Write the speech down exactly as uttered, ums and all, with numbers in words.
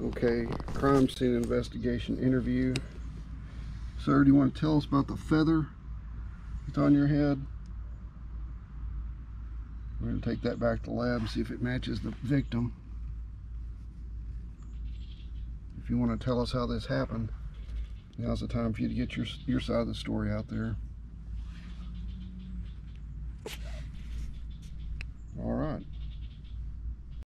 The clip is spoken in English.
Okay, crime scene investigation interview. Sir, do you want to tell us about the feather that's on your head? We're going to take that back to the lab and see if it matches the victim. If you want to tell us how this happened, now's the time for you to get your, your side of the story out there.